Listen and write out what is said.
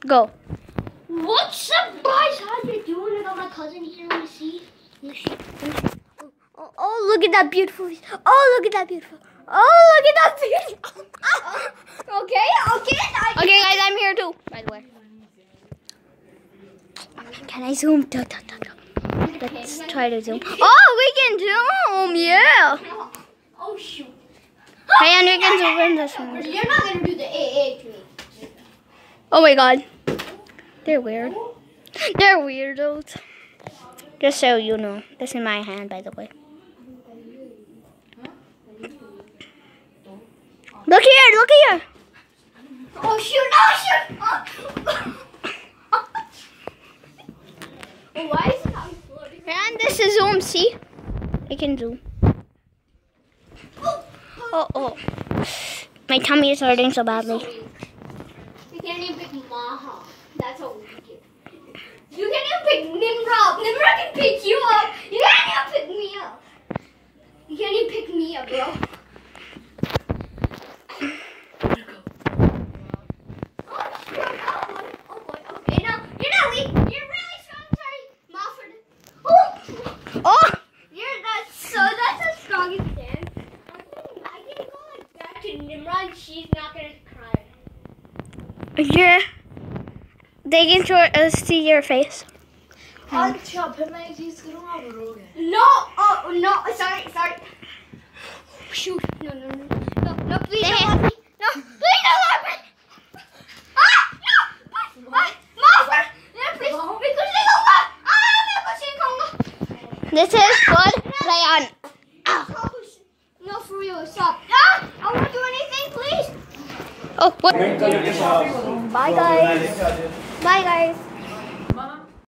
Go. What's up, guys? How you doing? I got my cousin here. Let me see. Oh, look at that beautiful. Oh, look at that beautiful. Oh, look at that beautiful. Okay. Okay, guys, I'm here too, by the way. Can I zoom? Let's try to zoom. Oh, we can zoom, yeah. Oh, shoot. Hey, and we can zoom in this one. You're not going to do the AA to me. Oh my god. They're weird. They're weirdos. Just so you know. This is my hand, by the way. Look here, look here. Oh, shoot. Oh, why is it not floating? And this is zoom, see? I can zoom. Oh. My tummy is hurting so badly. You can't even pick Maha. That's how we get. You can't even pick Nimrod. Nimrod can pick you up. You can't even pick me up. You can't even pick me up, bro. Oh! That's as strong as you can. I can go like back to Nimrod. She's not gonna cry. Yeah. They can see your face. No, sorry. Shoot, no, please don't lock me. No, please don't lock me. This is called Ryan. No, for real, stop. I won't do anything, please. Oh, what? Bye, guys. Bye, guys.